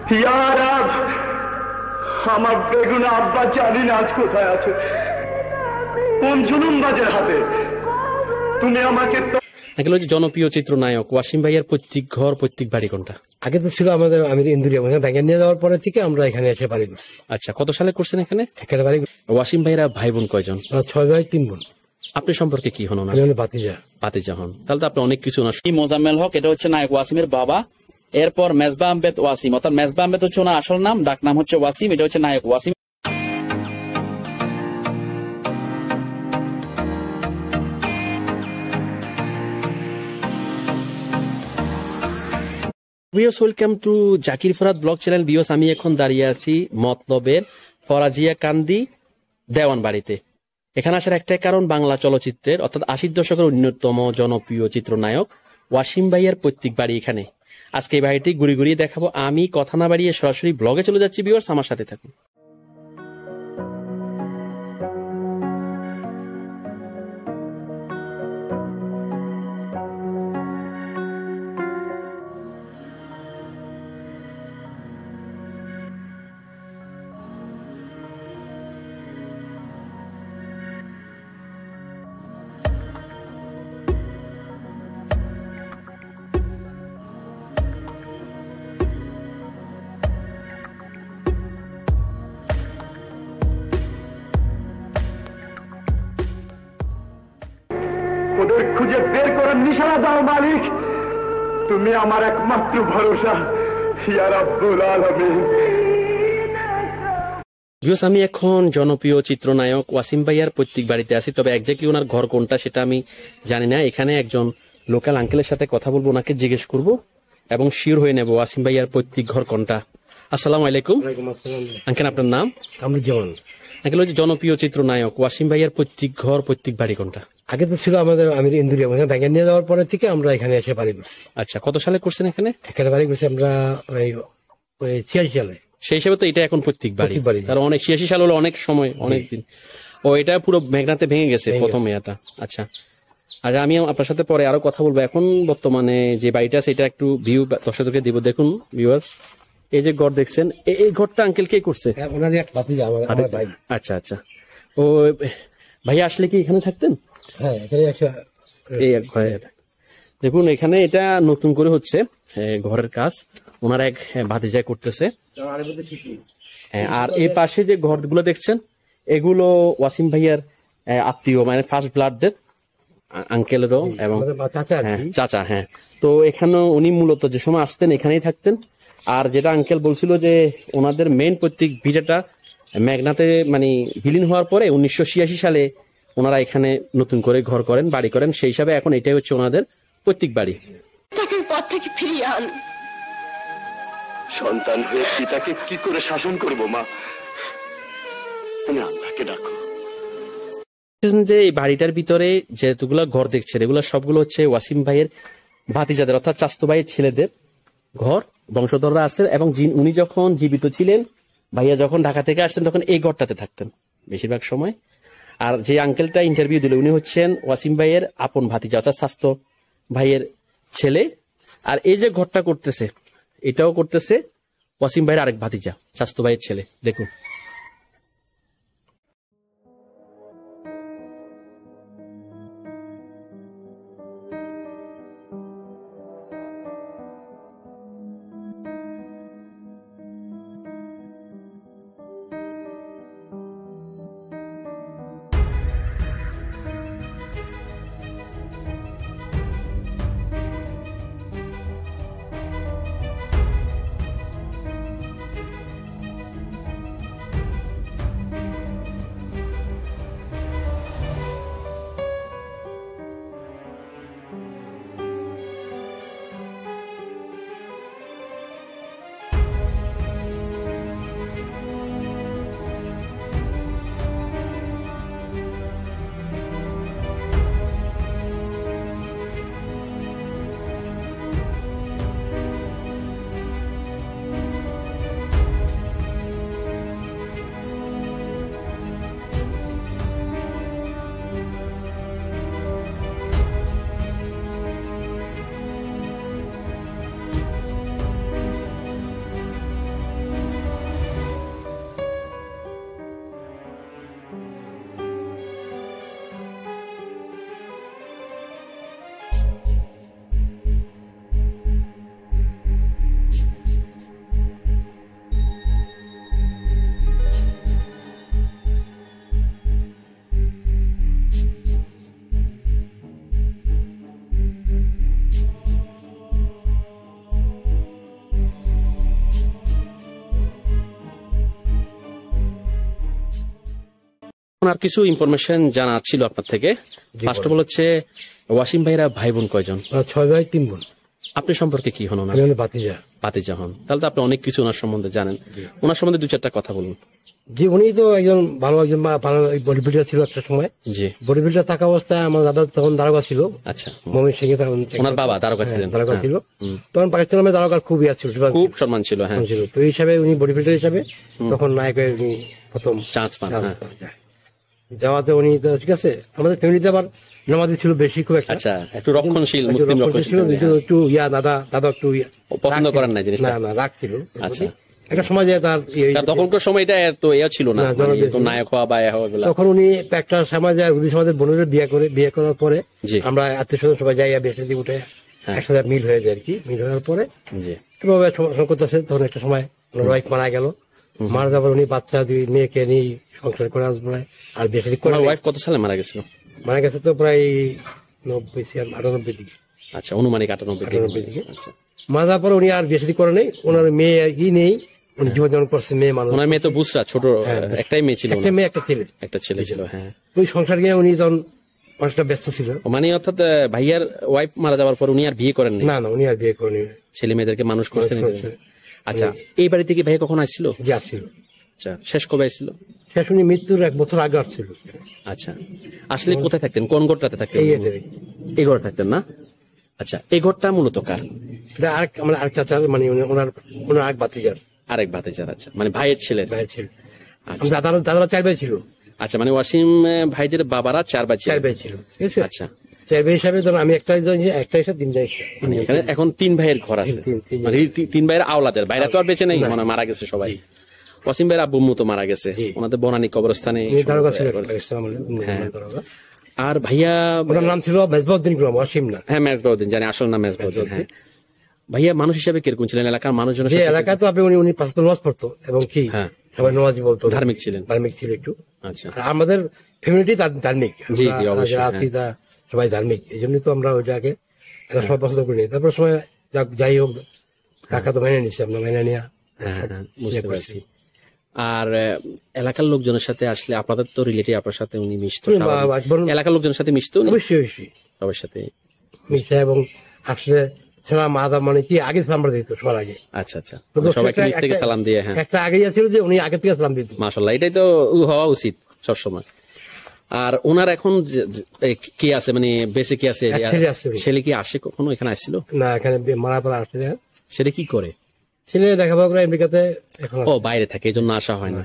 ইয়ারাব, আমার বেগুনা আব্বা জানি না আজ কোথায় আছে, কোন জুলুমবাজের হাতে। তুমি আমাকে জনপ্রিয় চিত্রনায়ক ওয়াসিম ভাইয়ের পৈতৃক ঘর, পৈতৃক বাড়ি কোনটা? আগে তো ছিল আমাদের ইন্দুরিয়া, ব্যাঙ্গে নিয়ে যাওয়ার পরে থেকে আমরা এখানে এসে বাড়ি করছি। আচ্ছা, কত সালে করছেন এখানে? বাড়ি। ওয়াসিম ভাইয়েরা ভাই বোন কয়জন? 6 ভাই 3 বোন। আপনি সম্পর্কে কি হন? ভাতিজা হন। তাহলে তো আপনি অনেক কিছু না। মোজাম্মেল হক, এটা হচ্ছে নায়ক ওয়াসিমের বাবা। এরপর মেজবা আহমেদ ওয়াসিম, অর্থাৎ মেজবা আহমেদ হচ্ছে ওনার আসল নাম, ডাক নাম হচ্ছে ওয়াসিম। এটা হচ্ছে নায়ক Wasim. Welcome to Zakir Farad vlog channel. বিয়স, আমি এখন দাঁড়িয়ে আছি মতলবের ফরাজিয়া কান্দি দেওয়ান বাড়িতে। এখানে আসার একটাই কারণ, বাংলা চলচ্চিত্রের অর্থাৎ 80 দশকের অন্যতম জনপ্রিয় চিত্রনায়ক ওয়াসিম ভাইয়ের পৈতৃক বাড়ি এখানে। আজকে এই বাড়িটি ঘুরে ঘুরিয়ে দেখাবো। আমি কথা না বাড়িয়ে সরাসরি ব্লগে চলে যাচ্ছি। বিয়স, আমার সাথে থাকুন। ওদের খুঁজে বের করার নিশানা দাও মালিক, তুমি আমার একমাত্র ভরসা। ইয়া রাব্বুল আলামিন। আমি এখন জনপ্রিয় চিত্রনায়ক ওয়াসিম ভাইয়ার পৈতৃক বাড়িতে আছি, তবে একজাক্টলি ওনার ঘর কোনটা সেটা আমি জানি না। এখানে একজন লোকাল আঙ্কেলের সাথে কথা বলবো, ওনাকে জিজ্ঞেস করবো এবং শিওর হয়ে নেবো ওয়াসিম ভাইয়ার পৈতৃক ঘর কোনটা। আসসালামু আলাইকুম আঙ্কেল, আপনার নাম? কামরুজ্জামান। আঙ্কেল, জনপ্রিয় চিত্রনায়ক ওয়াসিম ভাইয়ার পৈতৃক ঘর, পৈতৃক বাড়ি কোনটা? আগে তো ছিল আমাদের ইন্দুরিয়া, ব্যাঙ্গে নিয়ে যাওয়ার পরে থেকে আমরা এখানে এসে বাড়ি করছি। আচ্ছা, কত সালে করছেন এখানে? বাড়ি করছি আমরা 86 সালে। সেই হিসেবে তো এটা এখন পৈতৃক বাড়ি। তার অনেক 86 সাল হলো, অনেক সময়, অনেক দিন। ও, এটা পুরো মেঘনাতে ভেঙে গেছে প্রথম এটা। আচ্ছা, আচ্ছা, আমি আপনার সাথে পরে আরো কথা বলবো। এখন বর্তমানে যে বাড়িটা আছে এটা একটু ভিউ দর্শকদেরকে দিব। দেখুন ভিউয়ার্স, এই যে ঘর দেখছেন, এই ঘরটা আঙ্কেল কে করছে? আচ্ছা আচ্ছা, ও ভাইয়া আসলে কি এখানে থাকতেন? হ্যাঁ, এখানে এই এক ঘরে। দেখুন, এখানে এটা নতুন করে হচ্ছে ঘরের কাজ, ওনার এক ভাতিজা করতেছে। আর এই পাশে যে ঘরগুলো দেখছেন, এগুলো ওয়াসিম ভাইয়ার আত্মীয়, মানে ফার্স্ট ব্লাডদের আঙ্কেলেরও এবং চাচা। হ্যাঁ, তো এখানে উনি মূলত যে সময় আসতেন এখানেই থাকতেন। আর যেটা আঙ্কেল বলছিল যে ওনাদের মেইন পৈতৃক ভিটাটা মেঘনাতে মানে বিলীন হওয়ার পরে 1986 সালে ওনারা এখানে নতুন করে ঘর করেন, বাড়ি করেন। সেই হিসাবে এখন এটাই হচ্ছে ওনাদের পৈতৃক বাড়ি। পথ থেকে ফিরিয়ে আন। সন্তান হয়ে পিতাকে কি করে শাসন করব মা? তুমি আল্লাহকে ডাকো। যে এই বাড়িটার ভিতরে যেগুলো ঘর দেখছেন, এগুলো সবগুলো হচ্ছে ওয়াসিম ভাইয়ের ভাতিজাদের অর্থাৎ চাস্তো ভাইয়ের ছেলেদের ঘর, বংশধররা আছে। এবং উনি যখন জীবিত ছিলেন, ভাইয়া যখন ঢাকা থেকে আসছেন, তখন এই ঘরটাতে থাকতেন বেশিরভাগ সময়। আর যে আঙ্কেলটা ইন্টারভিউ দিল, উনি হচ্ছেন ওয়াসিম ভাইয়ের আপন ভাতিজা অর্থাৎ স্বাস্থ্য ভাইয়ের ছেলে। আর এই যে ঘরটা করতেছে, এটাও করতেছে ওয়াসিম ভাইয়ের আরেক ভাতিজা, স্বাস্থ্য ভাইয়ের ছেলে। দেখুন, আর কিছু ইনফরমেশন জানা ছিল আপনার থেকে। ফার্স্ট অফ অল হচ্ছে ওয়াসিম ভাইরা ভাই বোন কয়জন? 6 ভাই 3 বোন। আপনি সম্পর্কে কি হন? আমি বাতিজা। ভাতিজা হন, তাহলে তো আপনি অনেক কিছু ওনার সম্বন্ধে জানেন। ওনার সম্বন্ধে 2-4টা কথা বলুন। জি, উনি তো একজন ভালো বডি বিল্ডার ছিল একটা সময়। জি, বডি বিল্ডার থাকা অবস্থায় আমার দাদা তখন দারোগা ছিল। আচ্ছা, মমিন সিং ওনার বাবা দারোগা ছিলেন। দারোগা ছিল তখন পাকিস্তান নামে দারোগার খুব ইয়া ছিল, খুব সম্মান ছিল। হ্যাঁ, ছিল। তো এই হিসাবে উনি বডি বিল্ডার হিসাবে তখন নায়কের উনি প্রথম চান্স পান। যাওয়াতে উনি তো ঠিক আছে। আমাদের ফ্যামিলিতে আবার নামাজি ছিল বেশি, খুব একটা। আচ্ছা, একটু রক্ষণশীল, মুসলিম রক্ষণশীল একটু ইয়া দাদা একটু পছন্দ করেন না জিনিসটা? না, রাগ ছিল। আচ্ছা, একটা সময় যায় তার তখনকার সময় এটা এত ইয়া ছিল না, তো নায়ক হওয়া বা এগুলা। তখন উনি একটা সমাজ যায়, উনি সমাজের বোনের বিয়ে করার পরে আমরা আত্মীয় স্বজন সবাই যাই, বেশি উঠে একসাথে মিল হয়ে যায় আর কি। মিল হওয়ার পরে এভাবে সংকট আছে। তখন একটা সময় ওয়াইফ মারা গেল। মারা যাবার উনি বাচ্চা 2 মেয়েকে নিয়ে সংসার করে আসবে। আর বেশি করে ওয়াইফ কত সালে মারা গেছিল? মারা গেছে তো প্রায় 98 দিকে। আচ্ছা, অনুমানিক 98 দিকে। আচ্ছা, মারা যাওয়ার পরে উনি আর বেশি করে নেই। ওনার মেয়ে নেই, উনি জীবন যেমন করছে মেয়ে মানুষ। ওনার মেয়ে তো বুঝছা ছোট, একটাই মেয়ে ছিল। একটা মেয়ে একটা ছেলে। একটা ছেলে ছিল। হ্যাঁ, ওই সংসার নিয়ে উনি তখন অনেকটা ব্যস্ত ছিল। মানে অর্থাৎ ভাইয়ার ওয়াইফ মারা যাওয়ার পর উনি আর বিয়ে করেন না, উনি আর বিয়ে করেনি, ছেলে মেয়েদেরকে মানুষ করছেন। আচ্ছা, এই বাড়ি থেকে ভাই কখন আসছিল? জি, আসছিল। আচ্ছা, শেষ কবে আসছিল? শেষ উনি মৃত্যুর 1 বছর আগে আসছিল। আচ্ছা, আসলে কোথায় থাকতেন? কোন ঘরটাতে থাকতেন? এই ঘরে থাকতেন না? আচ্ছা, এই ঘরটা মূলত কার? এটা আরেক চাচা, মানে ওনার আরেক ভাতিজার। আরেক ভাতিজার। আচ্ছা, মানে ভাইয়ের ছেলে। দাদারা 4 ভাই ছিল। আচ্ছা, মানে ওয়াসিম ভাইদের বাবারা 4 ভাই ছিল। 4 ভাই ছিল। আচ্ছা, 4 ভাই হিসাবে ধরুন আমি একটা এসে 3 ভাই। এখানে এখন 3 ভাইয়ের ঘর আছে। মানে 3 ভাইয়ের আওলাদের, ভাইরা তো আর বেঁচে নেই, মানে মারা গেছে সবাই। ওয়াসিম ভাইয়ের আব্বু তো মারা গেছে ওনাদের বনানী কবরস্থানে। আর ভাইয়া ওনার নাম ছিল মেজবাউদ্দিন গুলাম, ওয়াসিম না। হ্যাঁ, মেজবাউদ্দিন জানি, আসল নাম মেজবাউদ্দিন। হ্যাঁ, ভাইয়া মানুষ হিসাবে কিরকম ছিলেন? এলাকার মানুষজনের যে এলাকায় তো আপনি উনি 5 ওয়াক্ত নামাজ পড়তো এবং কি সবাই নামাজি বলতো, ধার্মিক ছিলেন। ধার্মিক ছিল একটু। আচ্ছা, আমাদের ফ্যামিলিটি ধার্মিক। জি জি, অবশ্যই সবাই ধার্মিক, এই জন্যই তো আমরা ওইটাকে সবাই পছন্দ করি। তারপর সময় যাই হোক কাকা তো মেনে নিচ্ছে, আমরা মেনে নিয়ে। হ্যাঁ, বুঝতে পারছি। আর এলাকার লোকজনের সাথে আসলে আপনাদের তো রিলেটিভ, আপনার সাথে উনি মিশতো, এলাকার লোকজনের সাথে মিশতো? অবশ্যই সবার সাথে মিশে এবং আসলে সালাম আদাব, মানে কি আগে সালাম দিত সবার আগে। আচ্ছা আচ্ছা, সবাইকে নিজ থেকে সালাম দিয়ে। হ্যাঁ, একটা আগে ছিল যে উনি আগে থেকে সালাম দিত। মাশাআল্লাহ, এটাই তো হওয়া উচিত সবসময়। আর ওনার এখন কি আছে, মানে বেঁচে কি আছে? ছেলে কি আসে কখনো এখানে? আসছিল না, এখানে মারা পড়া আসছে। ছেলে কি করে? ছেলে দেখাপড়া করে আমেরিকাতে, এখন বাইরে থাকে, এই জন্য আসা হয় না।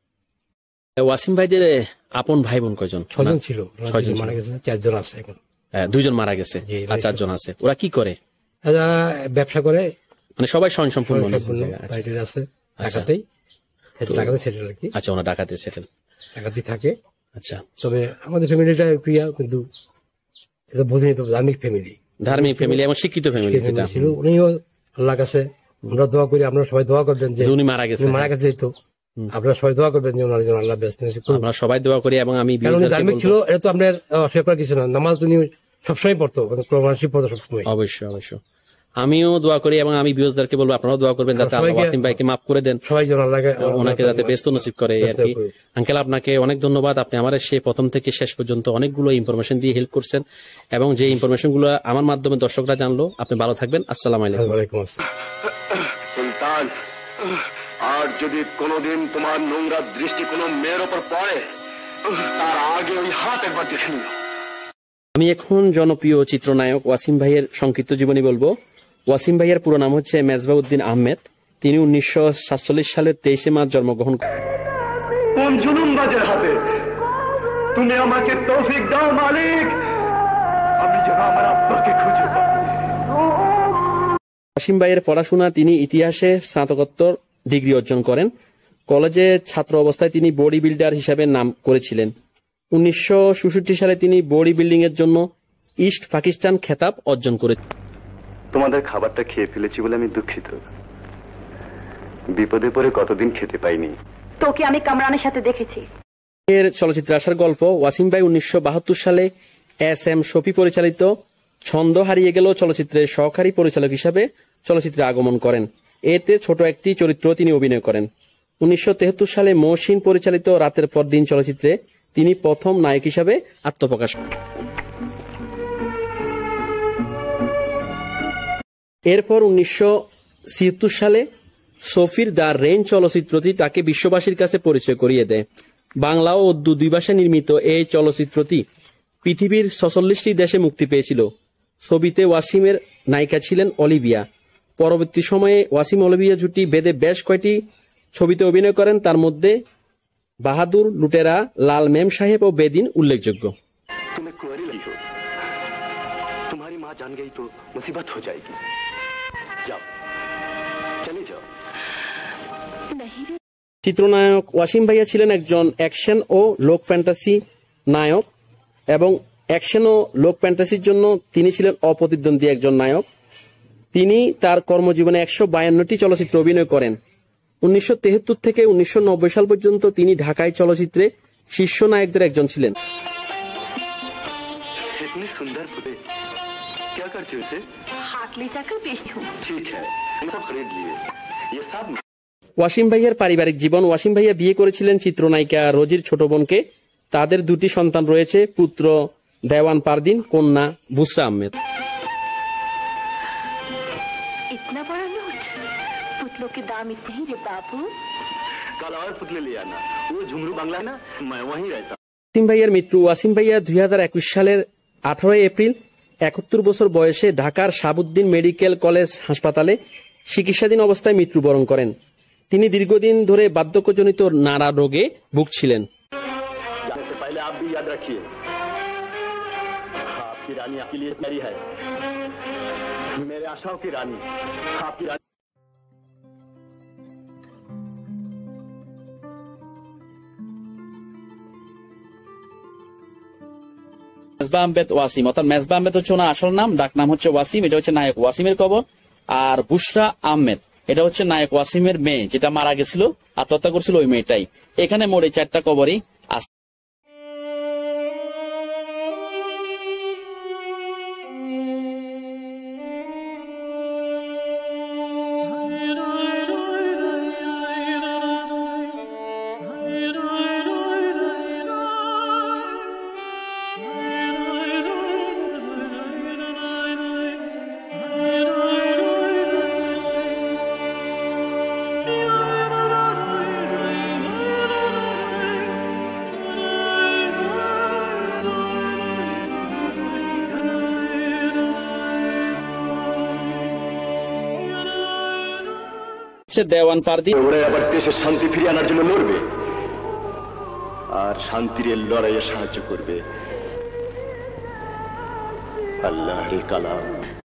ওয়াসিম ভাইদের আপন ভাই বোন কয়জন? 6 জন ছিল। 6 জন মারা গেছে, 4 জন আছে এখন। 2 জন মারা গেছে আর 4 জন আছে। ওরা কি করে? ব্যবসা করে, মানে সবাই স্বয়ংসম্পূর্ণ আছে। ঢাকাতেই সেটেল আর কি। আচ্ছা, ওরা ঢাকাতে সেটেল, ঢাকাতেই থাকে। আচ্ছা, তবে আমাদের ফ্যামিলিটা প্রিয়া, কিন্তু এটা বোঝেনি তো, ধার্মিক ফ্যামিলি এবং শিক্ষিত ফ্যামিলি ছিল। উনিও আল্লাহ কাছে আমরা দোয়া করি, আপনারা সবাই দোয়া করবেন যে উনি মারা গেছে তো আপনারা সবাই দোয়া করবেন যে ওনার জন্য আল্লাহ ব্যস্ত। আমরা সবাই দোয়া করি। এবং আমি ধার্মিক ছিল, এটা তো আপনার অস্বীকার করার কিছু না। নামাজ উনি সবসময় পড়তো, সবসময়। অবশ্যই অবশ্যই, আমিও দোয়া করি এবং আমি ভিউয়ার্সদেরকে বলবো আপনারাও দোয়া করবেন যাতে আল্লাহ ওয়াসিম ভাইকে মাফ করে দেন, সবাই যেন ওনাকে যাতে ব্যস্ত নসিব করে আর কি। আঙ্কেল, আপনাকে অনেক ধন্যবাদ। আপনি আমার সেই প্রথম থেকে শেষ পর্যন্ত অনেকগুলো ইনফরমেশন দিয়ে হেল্প করছেন এবং যে ইনফরমেশন গুলো আমার মাধ্যমে দর্শকরা জানলো। আপনি ভালো থাকবেন। আসসালামু আলাইকুম। সুলতান, আর যদি কোনোদিন তোমার নোংরা দৃষ্টি কোনো মেয়ের ওপর পড়ে, তার আগে ওই হাত একবার দেখে নিও। আমি এখন জনপ্রিয় চিত্রনায়ক ওয়াসিম ভাইয়ের সংক্ষিপ্ত জীবনী বলবো। ওয়াসিম ভাইয়ের পুরো নাম হচ্ছে মেজবাউদ্দিন আহমেদ। তিনি 1947 সালের 23 মার্চ জন্মগ্রহণ করেন। কোন জুলুমবাজের হাতে? তুমি আমাকে তৌফিক দাও মালিক, আমি যেন আমার আব্বাকে খুঁজে পাই। ওয়াসিম ভাইয়ের পড়াশোনা, তিনি ইতিহাসে স্নাতকোত্তর ডিগ্রি অর্জন করেন। কলেজে ছাত্র অবস্থায় তিনি বডি বিল্ডার হিসাবে নাম করেছিলেন। 1966 সালে তিনি বডি বিল্ডিং এর জন্য ইস্ট পাকিস্তান খেতাব অর্জন করেন। তোমাদের খাবারটা খেয়ে ফেলেছি বলে আমি দুঃখিত। বিপদে পড়ে কতদিন খেতে পাইনি। তোকে আমি কামরানের সাথে দেখেছি। এর চলচ্চিত্রে আসার গল্প। ওয়াসিম ভাই 1972 সালে SM শফি পরিচালিত ছন্দ হারিয়ে গেল চলচ্চিত্রের সহকারী পরিচালক হিসাবে চলচ্চিত্রে আগমন করেন। এতে ছোট একটি চরিত্র তিনি অভিনয় করেন। 1973 সালে মহসিন পরিচালিত রাতের পর দিন চলচ্চিত্রে তিনি প্রথম নায়ক হিসাবে আত্মপ্রকাশ। এরপর 1976 সালে সফির দ্য রেঞ্জ চলচ্চিত্রটি তাকে বিশ্ববাসীর কাছে পরিচয় করিয়ে দেয়। বাংলা ও উর্দু দুই ভাষায় নির্মিত এই চলচ্চিত্রটি পৃথিবীর 46টি দেশে মুক্তি পেয়েছিল। ছবিতে ওয়াসিমের নায়িকা ছিলেন অলিভিয়া। পরবর্তী সময়ে ওয়াসিম অলিভিয়া জুটি বেঁধে বেশ কয়েকটি ছবিতে অভিনয় করেন, তার মধ্যে বাহাদুর, লুটেরা, লাল মেম সাহেব ও বেদিন উল্লেখযোগ্য। তুমি কুঁয়ারি लाई हो, तुम्हारी माँ जान गई तो मुसीबत हो जाएगी। जाओ, चले जाओ। চিত্রনায়ক ওয়াসিম ভাইয়া ছিলেন একজন অ্যাকশন ও লোক ফ্যান্টাসি নায়ক, এবং অ্যাকশন ও লোক ফ্যান্টাসির জন্য তিনি ছিলেন অপ্রতিদ্বন্দ্বী একজন নায়ক। তিনি তার কর্মজীবনে 152টি চলচ্চিত্রে অভিনয় করেন। 1973 থেকে 1990 সাল পর্যন্ত তিনি ঢাকায় চলচ্চিত্রে শীর্ষ নায়কদের একজন ছিলেন। इतनी सुंदर फुटे, क्या करती हो इसे? हाथ ले जाकर बेचती हूँ। ठीक है, ये सब खरीद लिए। ये सब ওয়াসিম ভাইয়ার পারিবারিক জীবন। ওয়াসিম ভাইয়া বিয়ে করেছিলেন চিত্রনায়িকা রোজির ছোট বোনকে। তাদের দুটি সন্তান রয়েছে, পুত্র দেওয়ান পারদিন, কন্যা বুসরা আহমেদ। इतना बड़ा नोट, पुतलों के दाम इतने ही रे बाबू। कल और पुतले ले आना, वो झुमरू बंगला ना, मैं वहीं रहता। ওয়াসিম ভাইয়ার মৃত্যু। ওয়াসিম ভাইয়া 2021 সালের 18 এপ্রিল 71 বছর বয়সে ঢাকার শাহাবুদ্দিন মেডিকেল কলেজ হাসপাতালে চিকিৎসাধীন অবস্থায় মৃত্যুবরণ করেন। তিনি দীর্ঘদিন ধরে বার্ধক্যজনিত নানা রোগে ভুগছিলেন। जाने से पहले आप भी याद रखिए, आपकी रानी आपके लिए मेरी है, मेरे आशाओं की रानी, आपकी रानी। মেজবা আহমেদ ওয়াসিম, অর্থাৎ মেজবা আহমেদ হচ্ছে ওনার আসল নাম, ডাক নাম হচ্ছে ওয়াসিম। এটা হচ্ছে নায়ক ওয়াসিমের কবর। আর বুশরা আহমেদ এটা হচ্ছে নায়ক ওয়াসিমের মেয়ে, যেটা মারা গেছিল, আত্মহত্যা করছিল ওই মেয়েটাই। এখানে মোট এই 4টা কবরই আছে। দেওয়ান পারদিন। ওরা আবার দেশের শান্তি ফিরিয়ে আনার জন্য লড়বে, আর শান্তির এই লড়াইয়ে সাহায্য করবে আল্লাহর কালাম।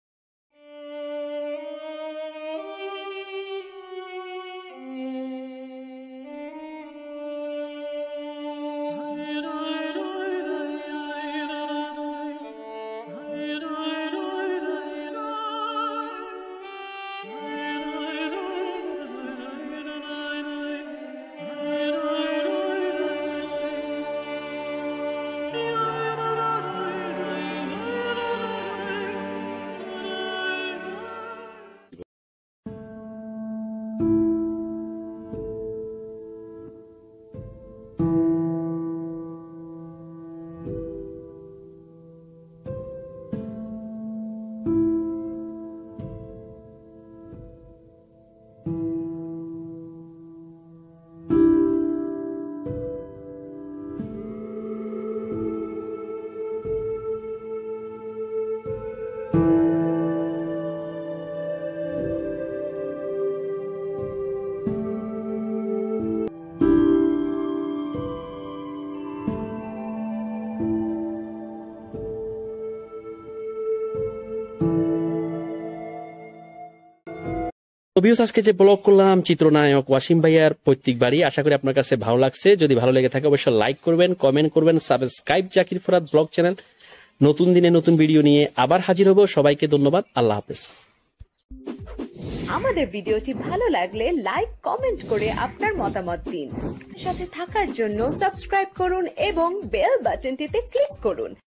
আজকে যে ব্লগ করলাম চিত্রনায়ক ওয়াসিম ভাইয়ার পৈতৃক বাড়ি, আশা করি আপনার কাছে ভালো লাগছে। যদি ভালো লেগে থাকে অবশ্যই লাইক করবেন, কমেন্ট করবেন, subscribe Zakir Farad vlog channel. নতুন দিনে নতুন ভিডিও নিয়ে আবার হাজির হব। সবাইকে ধন্যবাদ, আল্লাহ হাফেজ। আমাদের ভিডিওটি ভালো লাগলে লাইক, কমেন্ট করে আপনার মতামত দিন। সাথে থাকার জন্য সাবস্ক্রাইব করুন এবং বেল বাটনটিতে ক্লিক করুন।